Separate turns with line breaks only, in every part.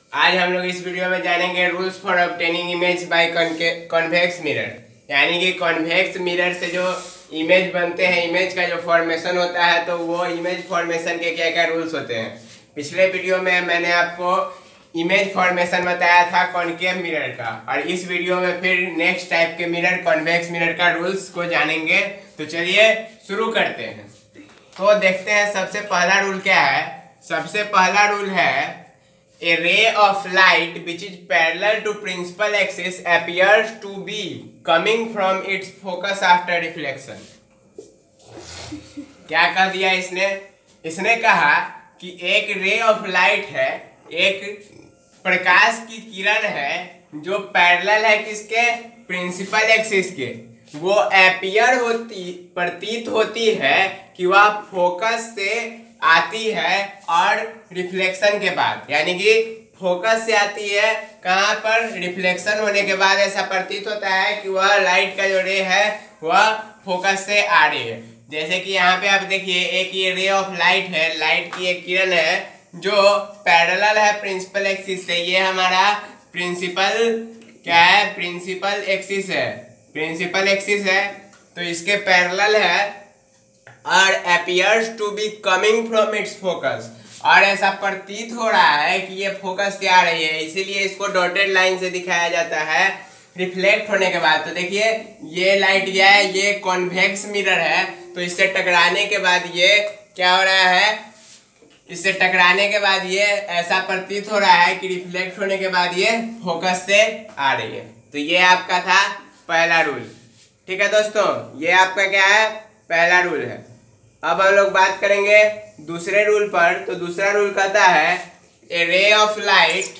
आज हम लोग इस वीडियो में जानेंगे rules for obtaining image by convex mirror. यानी कि कॉन्वेक्स मिरर से जो इमेज बनते हैं, इमेज का जो फॉर्मेशन होता है, तो वो इमेज फॉर्मेशन के क्या क्या रूल्स होते हैं। पिछले वीडियो में मैंने आपको इमेज फॉर्मेशन बताया था कॉनकेव मिरर का, और इस वीडियो में फिर नेक्स्ट टाइप के मिरर कॉन्वेक्स मिरर का रूल्स को जानेंगे। तो चलिए शुरू करते हैं। तो देखते हैं सबसे पहला रूल क्या है। सबसे पहला रूल है A ray of light which is parallel to principal axis appears to be coming from its focus after reflection। क्या कह दिया इसने? इसने कहा कि एक रे ऑफ लाइट है, एक प्रकाश की किरण है जो पैरेलल है किसके? प्रिंसिपल एक्सिस के। वो अपीयर होती, प्रतीत होती है कि वह फोकस से आती है और रिफ्लेक्शन के बाद, यानी कि फोकस से आती है कहाँ पर? रिफ्लेक्शन होने के बाद ऐसा प्रतीत होता है कि वह लाइट का जो रे है वह फोकस से आ रही है। जैसे कि यहाँ पे आप देखिए, एक ये रे ऑफ लाइट है, लाइट की एक किरण है जो पैरेलल है प्रिंसिपल एक्सिस से। ये हमारा प्रिंसिपल क्या है? प्रिंसिपल एक्सिस है। प्रिंसिपल एक्सिस है तो इसके पैरेलल है और appears to be coming from its focus, और ऐसा प्रतीत हो रहा है कि ये फोकस से आ रही है, इसीलिए इसको डॉटेड लाइन से दिखाया जाता है रिफ्लेक्ट होने के बाद। तो देखिए ये लाइट क्या है? ये कॉन्वेक्स मिरर है, तो इससे टकराने के बाद ये क्या हो रहा है? इससे टकराने के बाद ये ऐसा प्रतीत हो रहा है कि रिफ्लेक्ट होने के बाद ये फोकस से आ रही है। तो ये आपका था पहला रूल। ठीक है दोस्तों, ये आपका क्या है? पहला रूल है। अब हम लोग बात करेंगे दूसरे रूल पर। तो दूसरा रूल कहता है a ray of light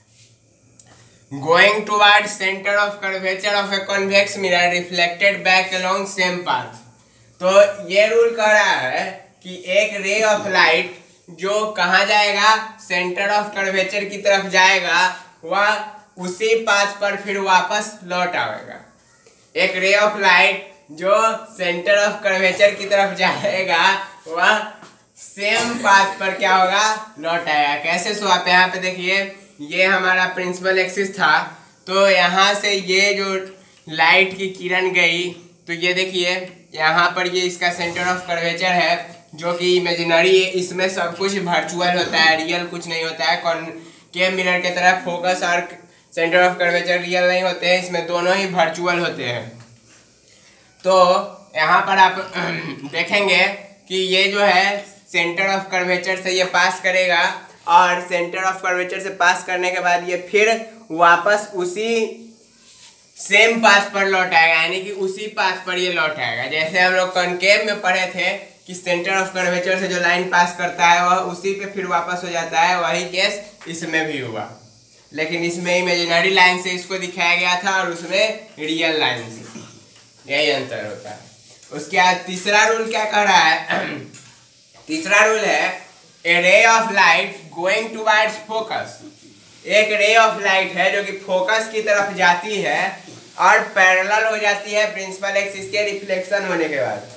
going toward centre of curvature of a convex mirror reflected back along same path. तो ये रूल कह रहा है कि एक रे ऑफ लाइट जो कहाँ जाएगा? सेंटर ऑफ कर्वेचर की तरफ जाएगा, वह उसी पाथ पर फिर वापस लौट आएगा। एक रे ऑफ लाइट जो सेंटर ऑफ कर्वेचर की तरफ जाएगा वह सेम पाथ पर क्या होगा? लौट आएगा। कैसे? सो आप यहाँ पे देखिए, ये हमारा प्रिंसिपल एक्सिस था, तो यहाँ से ये जो लाइट की किरण गई, तो ये देखिए यहाँ पर ये इसका सेंटर ऑफ कर्वेचर है जो कि इमेजिनरी है। इसमें सब कुछ वर्चुअल होता है, रियल कुछ नहीं होता है। कॉनकेव मिरर की तरह फोकस और सेंटर ऑफ कर्वेचर रियल नहीं होते हैं, इसमें दोनों ही वर्चुअल होते हैं। तो यहाँ पर आप देखेंगे कि ये जो है सेंटर ऑफ कर्वेचर से ये पास करेगा, और सेंटर ऑफ कर्वेचर से पास करने के बाद ये फिर वापस उसी सेम पाथ पर लौट आएगा, यानी कि उसी पाथ पर ये लौट आएगा। जैसे हम लोग कॉनकेव में पढ़े थे कि सेंटर ऑफ कर्वेचर से जो लाइन पास करता है वह उसी पे फिर वापस हो जाता है, वही केस इसमें भी हुआ। लेकिन इसमें इमेजिनरी लाइन से इसको दिखाया गया था और उसमें रियल लाइन से, यही अंतर होता है। उसके बाद तीसरा रूल क्या कह रहा है? तीसरा रूल है a ray of light going towards focus. एक रे ऑफ लाइट है जो कि फोकस की तरफ जाती है और पैरेलल हो जाती है प्रिंसिपल एक्सिस के रिफ्लेक्शन होने के बाद।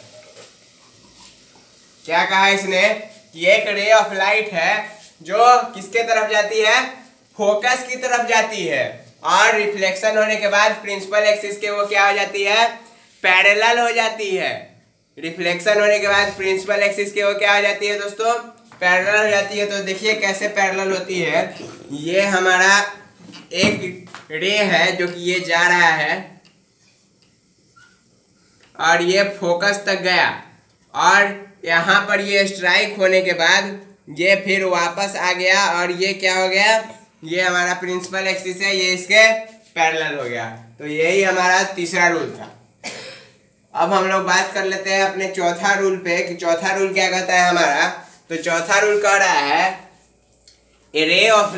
क्या कहा इसने? कि एक रे ऑफ लाइट है जो किसके तरफ जाती है? फोकस की तरफ जाती है, और रिफ्लेक्शन होने के बाद प्रिंसिपल एक्सिस के वो क्या हो जाती है? पैरेलल हो जाती है। रिफ्लेक्शन होने के बाद प्रिंसिपल एक्सिस के वो क्या हो जाती है दोस्तों? पैरेलल हो जाती है। तो देखिए कैसे पैरेलल होती है। ये हमारा एक रे है जो कि ये जा रहा है और ये फोकस तक गया, और यहाँ पर ये स्ट्राइक होने के बाद ये फिर वापस आ गया, और ये क्या हो गया? ये हमारा प्रिंसिपल एक्सिस है, ये इसके पैरेलल हो गया। तो यही हमारा तीसरा रूल था। अब हम लोग बात कर लेते हैं अपने चौथा रूल पे कि चौथा रूल क्या कहता है हमारा। तो चौथा रूल कह रहा है a ray of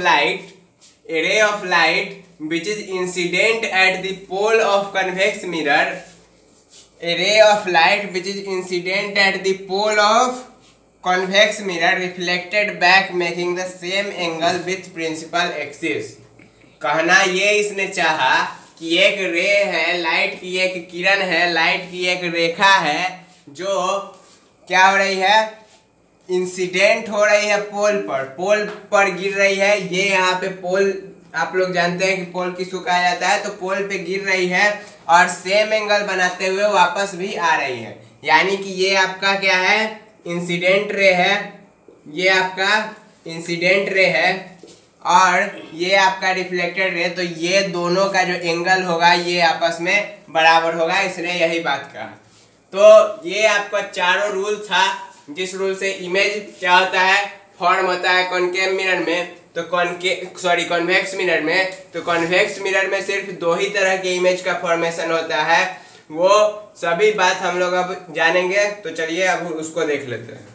light which is incident at the pole of convex mirror. A ray of light which is incident at the pole of convex mirror reflected back making the same angle with principal axis. कहना ये इसने चाहा कि एक रे है, light की एक किरण है, लाइट की एक रेखा है जो क्या हो रही है? इंसिडेंट हो रही है पोल पर गिर रही है। ये यहाँ पे पोल आप लोग जानते हैं कि पोल किसको कहा जाता है, तो पोल पे गिर रही है और सेम एंगल बनाते हुए वापस भी आ रही है, यानी कि ये आपका क्या है, इंसिडेंट रे है। ये आपका इंसिडेंट रे है और ये आपका रिफ्लेक्टेड रे, तो ये दोनों का जो एंगल होगा ये आपस में बराबर होगा, इसने यही बात कहा। तो ये आपका चारों रूल था, जिस रूल से इमेज क्या होता है, फॉर्म होता है कॉनकेव मिरर में, तो कॉन्वेक्स मिरर में। तो कॉन्वेक्स मिरर में सिर्फ दो ही तरह के इमेज का फॉर्मेशन होता है, वो सभी बात हम लोग अब जानेंगे। तो चलिए अब उसको देख लेते हैं।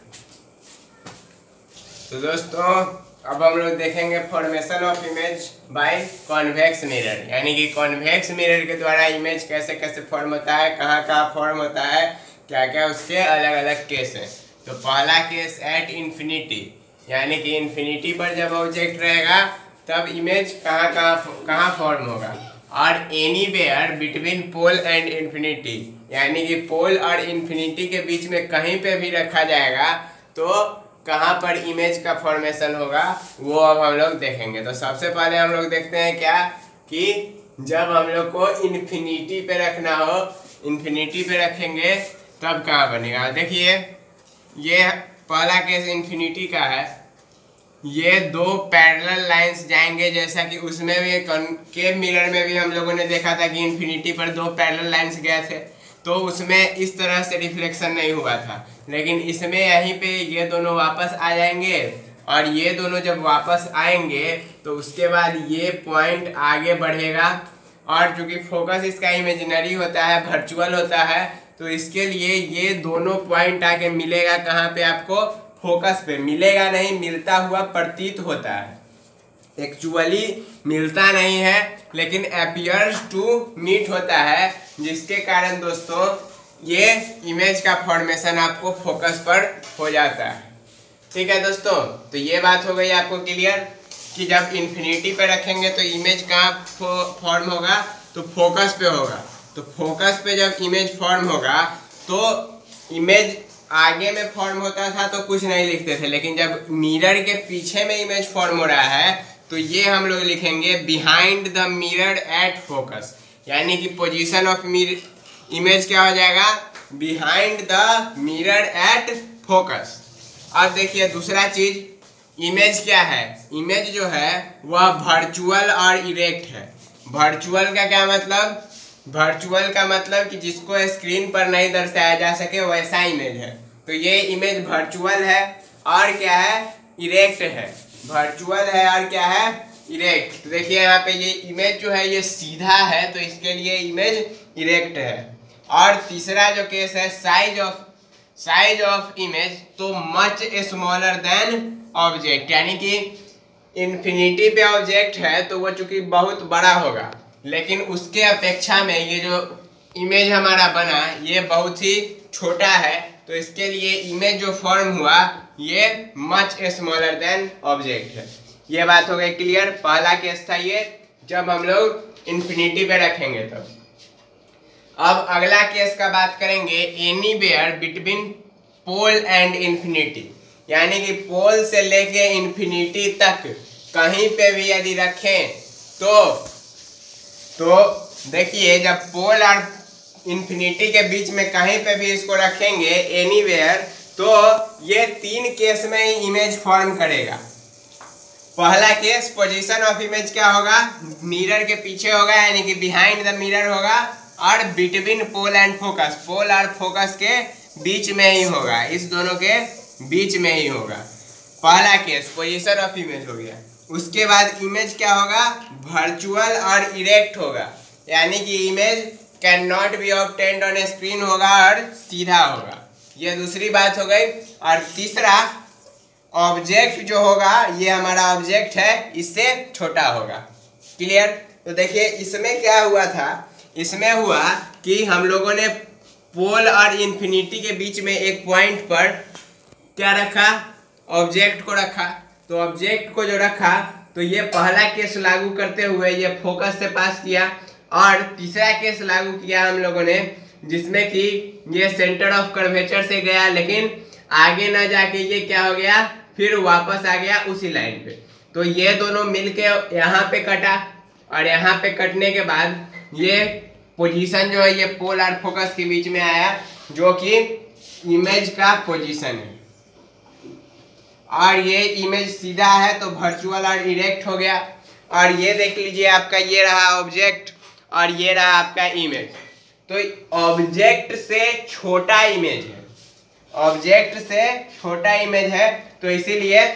तो दोस्तों अब हम लोग देखेंगे formation of image by convex mirror, यानी कि कॉन्वेक्स मिरर के द्वारा इमेज कैसे कैसे फॉर्म होता है, कहाँ कहाँ फॉर्म होता है, क्या क्या उसके अलग अलग केस हैं। तो पहला केस एट इन्फिनिटी, यानी कि इन्फिनिटी पर जब ऑब्जेक्ट रहेगा तब इमेज कहाँ फॉर्म होगा। और anywhere between pole and infinity, यानी कि पोल और इन्फिनिटी के बीच में कहीं पे भी रखा जाएगा तो कहाँ पर इमेज का फॉर्मेशन होगा, वो अब हम लोग देखेंगे। तो सबसे पहले हम लोग देखते हैं क्या, कि जब हम लोग को इन्फिनिटी पे रखना हो, इन्फिनिटी पे रखेंगे तब कहाँ बनेगा। देखिए ये पहला केस इन्फिनिटी का है, ये दो पैरेलल लाइंस जाएंगे, जैसा कि उसमें भी कॉनकेव मिरर में भी हम लोगों ने देखा था कि इन्फिनिटी पर दो पैरेलल लाइंस गए थे, तो उसमें इस तरह से रिफ्लेक्शन नहीं हुआ था। लेकिन इसमें यहीं पे ये दोनों वापस आ जाएंगे, और ये दोनों जब वापस आएंगे तो उसके बाद ये पॉइंट आगे बढ़ेगा, और चूंकि फोकस इसका इमेजिनरी होता है, वर्चुअल होता है, तो इसके लिए ये दोनों पॉइंट आके मिलेगा कहाँ पे, आपको फोकस पे मिलेगा, नहीं मिलता हुआ प्रतीत होता है। एक्चुअली मिलता नहीं है लेकिन अपीयर्स टू मीट होता है, जिसके कारण दोस्तों ये इमेज का फॉर्मेशन आपको फोकस पर हो जाता है। ठीक है दोस्तों, तो ये बात हो गई आपको क्लियर कि जब इन्फिनिटी पे रखेंगे तो इमेज कहाँ फॉर्म होगा, तो फोकस पे होगा। तो फोकस पे जब इमेज फॉर्म होगा तो इमेज आगे में फॉर्म होता था तो कुछ नहीं लिखते थे, लेकिन जब मिरर के पीछे में इमेज फॉर्म हो रहा है तो ये हम लोग लिखेंगे behind the mirror at focus, यानी कि पोजीशन ऑफ इमेज क्या हो जाएगा, behind the mirror at focus. अब देखिए दूसरा चीज, इमेज क्या है, इमेज जो है वह वर्चुअल और इरेक्ट है। वर्चुअल का क्या मतलब, वर्चुअल का मतलब कि जिसको स्क्रीन पर नहीं दर्शाया जा सके वैसा इमेज है। तो ये इमेज वर्चुअल है और क्या है, इरेक्ट है। वर्चुअल है और क्या है, इरेक्ट। तो देखिए यहाँ पे ये इमेज जो है ये सीधा है, तो इसके लिए इमेज इरेक्ट है। और तीसरा जो केस है साइज ऑफ इमेज, तो मच स्मॉलर देन ऑब्जेक्ट, यानी कि इन्फिनिटी पे ऑब्जेक्ट है तो वो चूंकि बहुत बड़ा होगा, लेकिन उसके अपेक्षा में ये जो इमेज हमारा बना ये बहुत ही छोटा है, तो इसके लिए इमेज जो फॉर्म हुआ ये मच स्मॉलर देन ऑब्जेक्ट है। ये बात हो गई क्लियर। पहला केस था ये जब हम लोग इन्फिनिटी पे रखेंगे तब। अब अगला केस का बात करेंगे, anywhere between pole and infinity, यानी कि पोल से लेके इन्फिनिटी तक कहीं पे भी यदि रखें तो देखिए जब पोल और इन्फिनिटी के बीच में कहीं पे भी इसको रखेंगे एनीवेयर, तो ये तीन केस में ही इमेज फॉर्म करेगा। पहला केस पोजीशन ऑफ इमेज क्या होगा, मिरर के पीछे होगा, यानी कि बिहाइंड द मिरर होगा, और between pole and focus, pole और फोकस के बीच में ही होगा, इस दोनों के बीच में ही होगा। पहला केस पोजीशन ऑफ इमेज हो गया। उसके बाद इमेज क्या होगा, वर्चुअल और इरेक्ट होगा, यानी कि image can not be obtained on screen होगा और सीधा होगा। ये दूसरी बात हो गई। और तीसरा ऑब्जेक्ट जो होगा, ये हमारा ऑब्जेक्ट है, इससे छोटा होगा। क्लियर। तो देखिए इसमें क्या हुआ था, इसमें हुआ कि हम लोगों ने पोल और इन्फिनिटी के बीच में एक पॉइंट पर क्या रखा, ऑब्जेक्ट को रखा। तो ऑब्जेक्ट को जो रखा तो ये पहला केस लागू करते हुए ये फोकस से पास किया, और तीसरा केस लागू किया हम लोगों ने जिसमें कि ये सेंटर ऑफ कर्वेचर से गया, लेकिन आगे ना जाके ये क्या हो गया, फिर वापस आ गया उसी लाइन पे। तो ये दोनों मिलके यहाँ पे कटा, और यहाँ पे कटने के बाद ये पोजीशन जो है ये पोल और फोकस के बीच में आया, जो कि इमेज का पोजीशन है। और ये इमेज सीधा है तो वर्चुअल और इरेक्ट हो गया। और ये देख लीजिए आपका ये रहा ऑब्जेक्ट और ये रहा आपका इमेज। तो ऑब्जेक्ट से छोटा इमेज है, ऑब्जेक्ट से छोटा इमेज है, तो इसीलिए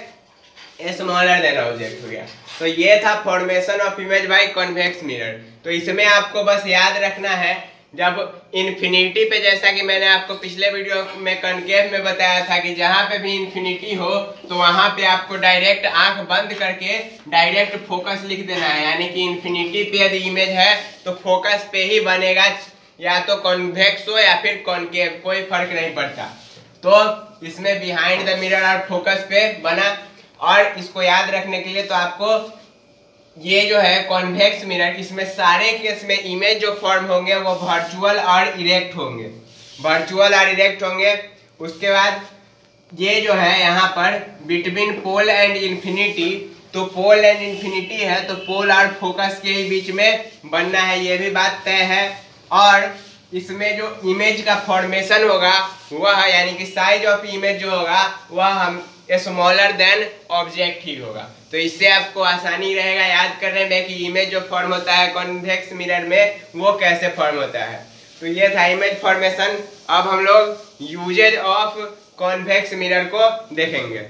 स्मॉलर देन ऑब्जेक्ट हो गया। तो ये था formation of image by convex mirror. तो इसमें आपको बस याद रखना है, जब इन्फिनिटी पे, जैसा कि मैंने आपको पिछले वीडियो में कॉन्केव में बताया था कि जहाँ पे भी इन्फिनिटी हो तो वहाँ पे आपको डायरेक्ट आंख बंद करके डायरेक्ट फोकस लिख देना है। यानी कि इन्फिनिटी पे यदि इमेज है तो फोकस पे ही बनेगा, या तो कॉन्वेक्स हो या फिर कॉन्केव, कोई फर्क नहीं पड़ता। तो इसमें बिहाइंड द मिरर और फोकस पे बना। और इसको याद रखने के लिए तो आपको ये जो है कॉन्वेक्स मिरर, इसमें सारे केस में इमेज जो फॉर्म होंगे वो वर्चुअल और इरेक्ट होंगे, वर्चुअल और इरेक्ट होंगे। उसके बाद ये जो है यहाँ पर बिटवीन पोल एंड इन्फिनिटी, तो पोल एंड इन्फिनिटी है तो पोल और फोकस के बीच में बनना है, ये भी बात तय है। और इसमें जो इमेज का फॉर्मेशन होगा वह, यानी कि साइज ऑफ इमेज जो होगा वह हम स्मॉलर देन ऑब्जेक्ट ही होगा। तो इससे आपको आसानी रहेगा याद करने में कि इमेज जो फॉर्म होता है कॉन्वेक्स मिरर में वो कैसे फॉर्म होता है। तो ये था इमेज फॉर्मेशन। अब हम लोग यूजेज ऑफ कॉन्वेक्स मिरर को देखेंगे।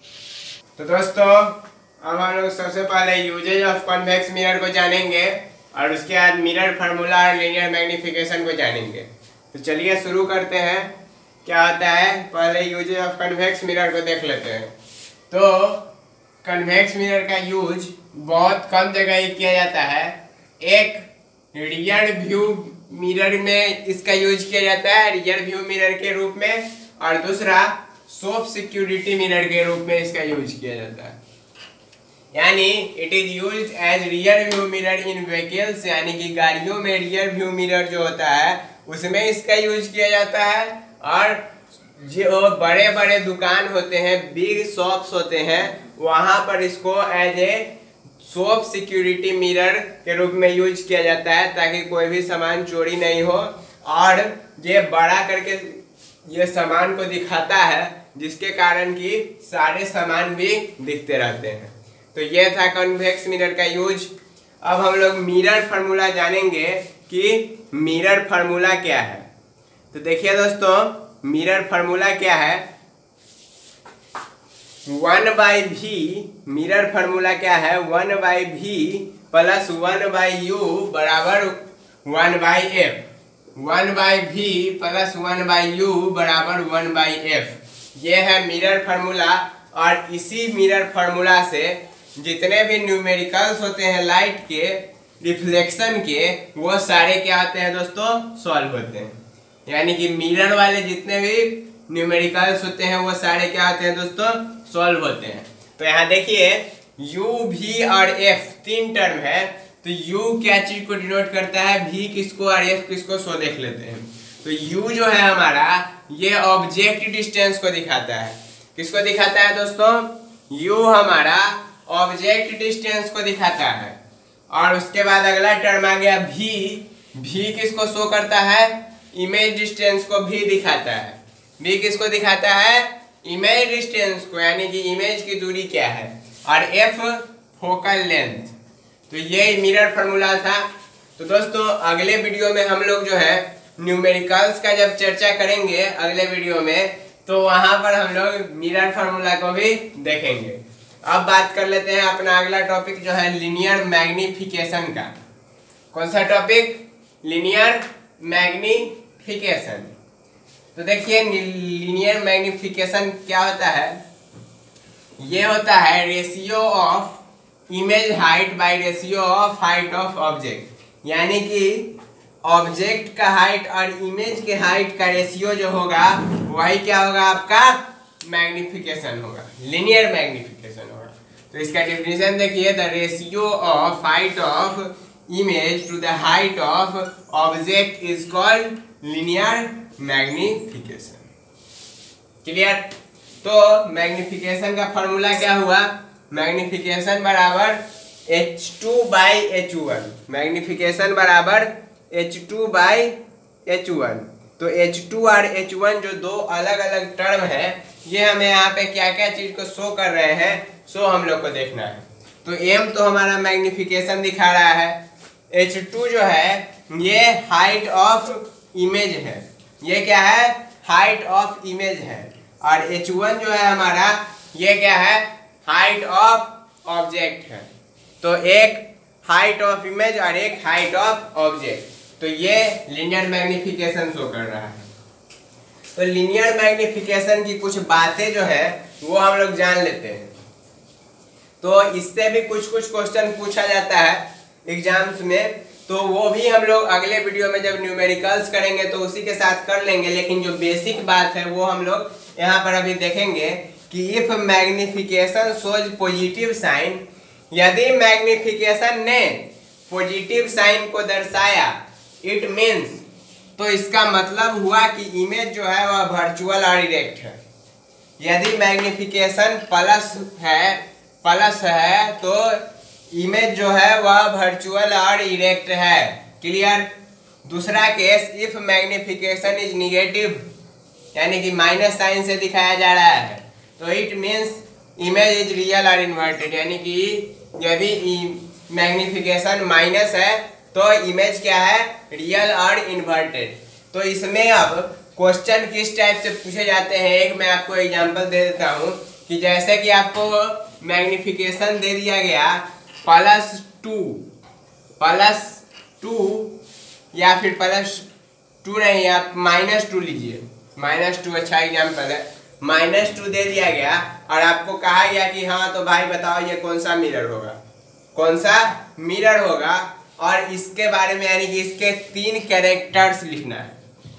तो दोस्तों अब हम लोग सबसे पहले यूजेज ऑफ कॉन्वेक्स मिरर को जानेंगे और उसके बाद मिरर फार्मूला और लीनियर मैग्निफिकेशन को जानेंगे। तो चलिए शुरू करते हैं। क्या होता है, पहले यूजेज ऑफ कन्वेक्स मिरर को देख लेते हैं। तो कन्वेक्स मिरर का यूज बहुत कम जगह ही किया जाता है। एक रियर व्यू मिरर में इसका यूज किया जाता है, रियर व्यू मिरर के रूप में, और दूसरा सोप सिक्योरिटी मिरर के रूप में इसका यूज किया जाता है। यानी it is used as rear view mirror in vehicles, यानी कि गाड़ियों में रियर व्यू मिरर जो होता है उसमें इसका यूज किया जाता है। और जो बड़े बड़े दुकान होते हैं, बिग शॉप्स होते हैं, वहाँ पर इसको as a shop security mirror के रूप में यूज किया जाता है, ताकि कोई भी सामान चोरी नहीं हो। और ये बड़ा करके ये सामान को दिखाता है, जिसके कारण कि सारे सामान भी दिखते रहते हैं। तो ये था कॉन्वेक्स मिरर का यूज। अब हम लोग मिरर फार्मूला जानेंगे कि मिरर फार्मूला क्या है। तो देखिए दोस्तों, मिरर फार्मूला क्या है, 1/v मिरर फार्मूला क्या है, 1/v प्लस 1/u बराबर 1/f, 1/v प्लस 1/u बराबर 1/f। ये है मिरर फार्मूला। और इसी मिरर फार्मूला से जितने भी न्यूमेरिकल्स होते हैं लाइट के, रिफ्लेक्शन के, वो सारे क्या होते हैं दोस्तों, सॉल्व होते हैं। यानी कि मिरर वाले जितने भी न्यूमेरिकल्स होते हैं वो सारे क्या होते हैं दोस्तों, सॉल्व होते हैं। तो यहाँ देखिए u, v और f तीन टर्म है। तो u क्या चीज को डिनोट करता है, v किसको और f किसको, सो देख लेते हैं। तो u जो है हमारा, ये ऑब्जेक्ट डिस्टेंस को दिखाता है। किसको दिखाता है दोस्तों, u हमारा ऑब्जेक्ट डिस्टेंस को दिखाता है। और उसके बाद अगला टर्म आ गया v, v किसको शो करता है, इमेज डिस्टेंस को भी दिखाता है। v किसको दिखाता है, इमेज डिस्टेंस को, यानी कि इमेज की दूरी क्या है। और f फोकल लेंथ। तो ये मिरर फार्मूला था। तो दोस्तों अगले वीडियो में हम लोग जो है न्यूमेरिकल्स का जब चर्चा करेंगे अगले वीडियो में, तो वहां पर हम लोग मिरर फार्मूला को भी देखेंगे। अब बात कर लेते हैं अपना अगला टॉपिक जो है लीनियर मैग्निफिकेशन का। कौन सा टॉपिक, लीनियर मैग्निफिकेशन। तो देखिए लीनियर मैग्निफिकेशन क्या होता है, ये होता है ratio of image height by ratio of height of object. यानी कि ऑब्जेक्ट का हाइट और इमेज के हाइट का रेशियो जो होगा वही क्या होगा, आपका मैग्निफिकेशन होगा, लीनियर मैग्निफिकेशन होगा। तो इसका डेफिनेशन देखिए, the ratio of height of image to the height of object is called linear magnification. Clear. तो मैग्निफिकेशन का फॉर्मूला क्या हुआ, मैग्निफिकेशन बराबर H2/H1, मैग्निफिकेशन बराबर H2/H1। तो H2 और H1 जो दो अलग अलग टर्म है, ये हमें यहाँ पे क्या क्या चीज को शो कर रहे हैं, सो हम लोग को देखना है। तो M तो हमारा मैग्निफिकेशन दिखा रहा है, H2 जो है ये हाइट ऑफ इमेज है, ये क्या है, हाइट ऑफ इमेज है। और H1 जो है हमारा, ये क्या है, हाइट ऑफ ऑब्जेक्ट है। तो एक हाइट ऑफ इमेज और एक हाइट ऑफ ऑब्जेक्ट, तो ये लीनियर मैग्निफिकेशन शो कर रहा है। तो लीनियर मैग्निफिकेशन की कुछ बातें जो है वो हम लोग जान लेते हैं। तो इससे भी कुछ कुछ क्वेश्चन पूछा जाता है एग्जाम्स में, तो वो भी हम लोग अगले वीडियो में जब न्यूमेरिकल्स करेंगे तो उसी के साथ कर लेंगे। लेकिन जो बेसिक बात है वो हम लोग यहाँ पर अभी देखेंगे कि if magnification shows positive sign, यदि मैग्निफिकेशन ने पॉजिटिव साइन को दर्शाया, इट मीन्स, तो इसका मतलब हुआ कि इमेज जो है वह वर्चुअल और इरेक्ट है। यदि मैग्निफिकेशन प्लस है तो इमेज जो है वह वर्चुअल और इरेक्ट है। क्लियर। दूसरा case, if magnification is negative, यानी कि माइनस साइन से दिखाया जा रहा है, तो it means image is real और इन्वर्टेड, यानी कि यदि मैग्निफिकेशन माइनस है तो इमेज क्या है, रियल और इन्वर्टेड। तो इसमें अब क्वेश्चन किस टाइप से पूछे जाते हैं, एक मैं आपको एग्जांपल दे देता हूँ कि जैसे कि आपको मैग्निफिकेशन दे दिया गया +2 या फिर +2 नहीं, आप -2 लीजिए, -2 अच्छा एग्जांपल है। -2 दे दिया गया और आपको कहा गया कि हाँ तो भाई बताओ ये कौन सा मिरर होगा, कौन सा मिरर होगा, और इसके बारे में यानी कि इसके 3 कैरेक्टर्स लिखना है,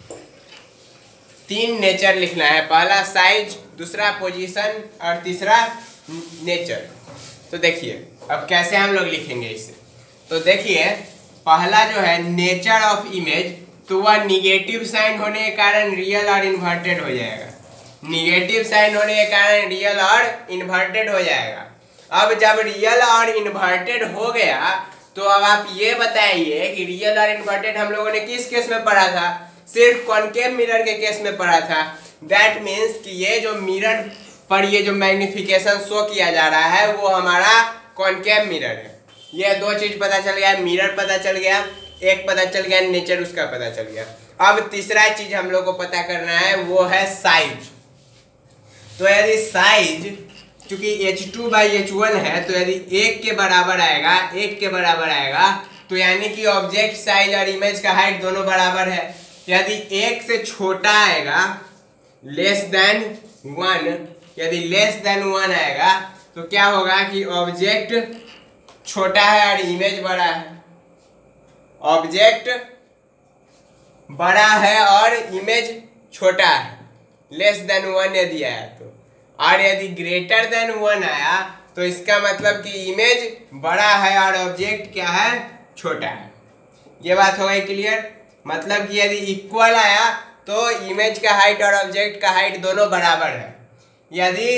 3 नेचर लिखना है। पहला साइज, दूसरा पोजीशन और तीसरा नेचर। तो देखिए अब कैसे हम लोग लिखेंगे इसे। तो देखिए पहला जो है नेचर ऑफ इमेज, तो वह निगेटिव साइन होने के कारण रियल और इन्वर्टेड हो जाएगा, निगेटिव साइन होने के कारण रियल और इन्वर्टेड हो जाएगा। अब जब रियल और इन्वर्टेड हो गया तो अब आप ये बताइए कि रियल और इन्वर्टेड हम लोगों ने किस केस में पढ़ा था, सिर्फ कॉनकेव मिरर के केस में पढ़ा था। दैट मीन्स कि ये जो मिरर पर ये जो मैग्निफिकेशन शो किया जा रहा है वो हमारा कॉनकेव मिरर है। ये 2 चीज पता चल गया, मिरर पता चल गया, एक पता चल गया नेचर उसका पता चल गया। अब तीसरा चीज हम लोग को पता करना है वो है साइज। तो यदि साइज चूंकि H2/H1 है, तो यदि 1 के बराबर आएगा, तो यानी कि ऑब्जेक्ट साइज और इमेज का हाइट दोनों बराबर है। यदि 1 से छोटा आएगा, लेस देन 1, यदि लेस देन 1 आएगा तो क्या होगा कि ऑब्जेक्ट छोटा है और इमेज बड़ा है, ऑब्जेक्ट बड़ा है और इमेज छोटा है, लेस देन 1 यदि आया तो। और यदि ग्रेटर देन 1 आया तो इसका मतलब कि इमेज बड़ा है और ऑब्जेक्ट क्या है, छोटा है। ये बात हो गई क्लियर। मतलब कि यदि इक्वल आया तो इमेज का हाइट और ऑब्जेक्ट का हाइट दोनों बराबर है। यदि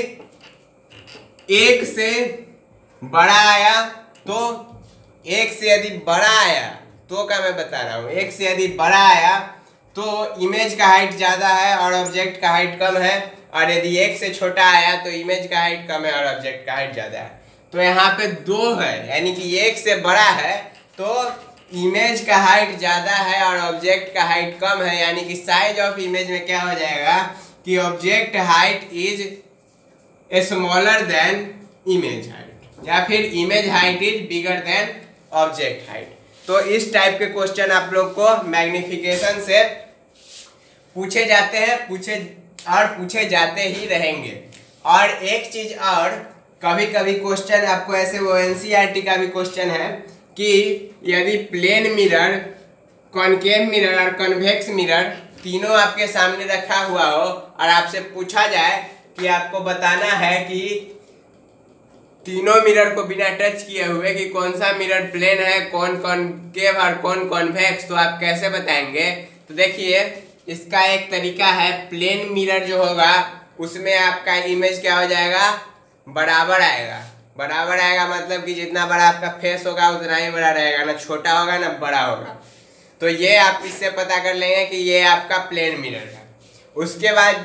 1 से बड़ा आया तो 1 से यदि बड़ा आया तो क्या मैं बता रहा हूँ, 1 से यदि बड़ा आया तो इमेज का हाइट ज़्यादा है और ऑब्जेक्ट का हाइट कम है, और यदि 1 से छोटा आया तो इमेज का हाइट कम है और ऑब्जेक्ट का हाइट ज़्यादा है। तो यहाँ पे 2 है, यानी कि 1 से बड़ा है तो इमेज का हाइट ज़्यादा है और ऑब्जेक्ट का हाइट कम है, यानी कि साइज ऑफ इमेज में क्या हो जाएगा कि object height is smaller than image height, या फिर image height is bigger than object height. तो इस टाइप के क्वेश्चन आप लोग को मैग्निफिकेशन से पूछे जाते हैं, पूछे जाते ही रहेंगे। और एक चीज और, कभी कभी क्वेश्चन आपको ऐसे, वो NCERT का भी क्वेश्चन है कि यदि प्लेन मिरर, कॉनकेव मिरर और कन्वेक्स मिरर तीनों आपके सामने रखा हुआ हो और आपसे पूछा जाए कि आपको बताना है कि तीनों मिरर को बिना टच किए हुए कि कौन सा मिरर प्लेन है, कौन कॉनकेव और कौन कॉन्वेक्स, तो आप कैसे बताएंगे। तो देखिए इसका एक तरीका है, प्लेन मिरर जो होगा उसमें आपका इमेज क्या हो जाएगा, बराबर आएगा। बराबर आएगा मतलब कि जितना बड़ा आपका फेस होगा उतना ही बड़ा रहेगा, ना छोटा होगा ना बड़ा होगा। तो ये आप इससे पता कर लेंगे कि ये आपका प्लेन मिरर है। उसके बाद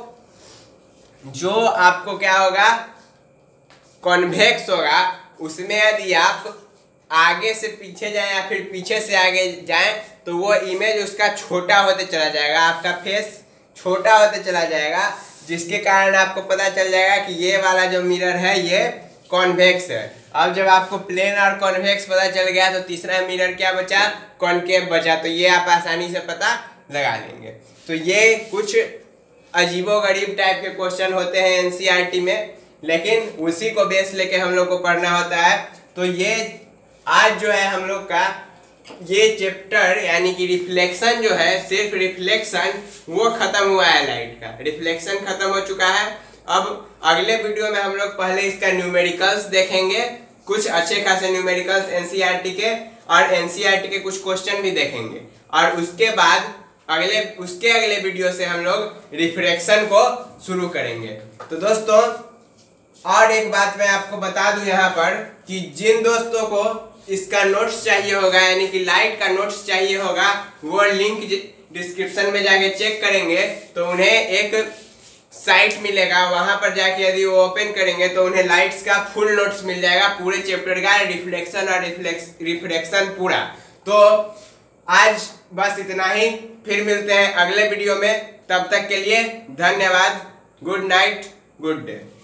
जो आपको क्या होगा, कॉन्वेक्स होगा, उसमें यदि आप आगे से पीछे जाएं या फिर पीछे से आगे जाएं तो वो इमेज उसका छोटा होते चला जाएगा, आपका फेस छोटा होते चला जाएगा, जिसके कारण आपको पता चल जाएगा कि ये वाला जो मिरर है ये कॉन्वेक्स है। अब जब आपको प्लेन और कॉन्वेक्स पता चल गया तो तीसरा मिरर क्या बचा, कॉनकेव बचा। तो ये आप आसानी से पता लगा लेंगे। तो ये कुछ अजीबोगरीब टाइप के क्वेश्चन होते हैं एनसीईआरटी में, लेकिन उसी को बेस लेके हम लोग को पढ़ना होता है। तो ये आज जो है हम लोग का ये चैप्टर यानी कि रिफ्लेक्शन जो है, सिर्फ रिफ्लेक्शन वो खत्म हुआ है, लाइट का रिफ्लेक्शन खत्म हो चुका है। अब अगले वीडियो में हम लोग पहले इसका न्यूमेरिकल्स देखेंगे, कुछ अच्छे खासे न्यूमेरिकल्स एनसीईआरटी के, और एनसीईआरटी के कुछ क्वेश्चन भी देखेंगे। और उसके बाद उसके अगले वीडियो से हम लोग रिफ्रैक्शन को शुरू करेंगे। तो दोस्तों और एक बात मैं आपको बता दूं यहाँ पर कि जिन दोस्तों को इसका नोट्स चाहिए होगा यानी कि लाइट का नोट्स चाहिए होगा, वो लिंक डिस्क्रिप्शन में जाके चेक करेंगे तो उन्हें एक साइट मिलेगा, वहां पर जाके यदि वो ओपन करेंगे तो उन्हें लाइट्स का फुल नोट्स मिल जाएगा, पूरे चैप्टर का रिफ्लेक्शन और रिफ्रैक्शन पूरा। तो आज बस इतना ही, फिर मिलते हैं अगले वीडियो में। तब तक के लिए धन्यवाद। Good night, good day.